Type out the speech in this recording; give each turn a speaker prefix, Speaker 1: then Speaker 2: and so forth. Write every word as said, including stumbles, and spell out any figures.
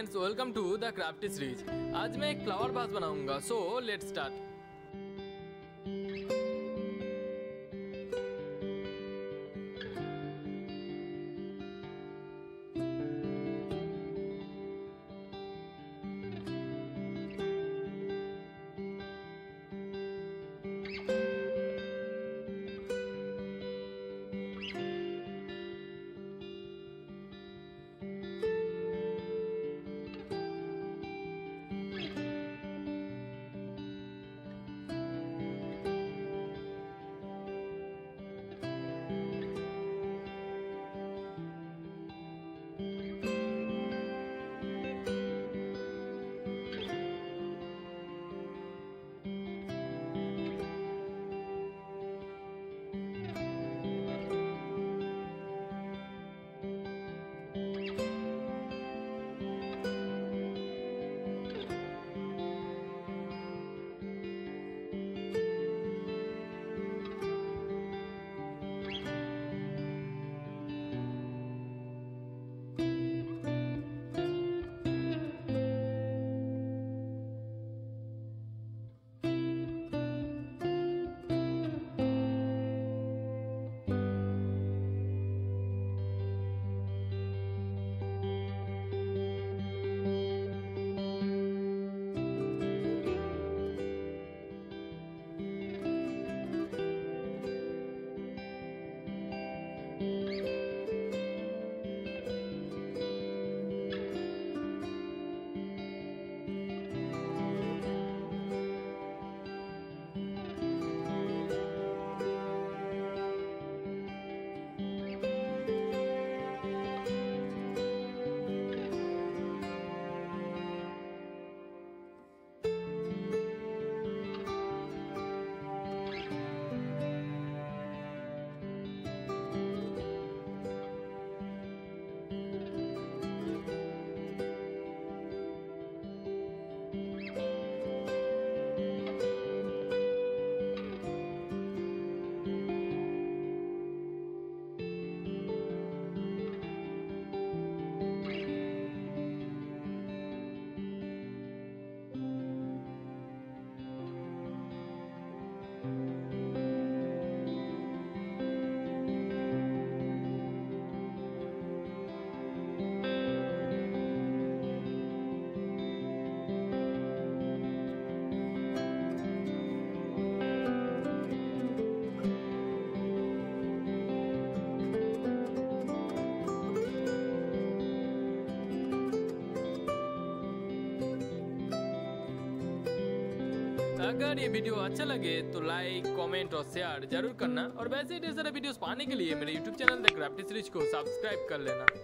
Speaker 1: Friends, welcome to the crafty series. आज मैं एक फ्लावर वास बनाऊंगा, सो लेट्स स्टार्ट। अगर ये वीडियो अच्छा लगे तो लाइक, कमेंट और शेयर जरूर करना। और वैसे ही ढेर सारे वीडियोस पाने के लिए मेरे YouTube channel the crafty series को सब्सक्राइब कर लेना।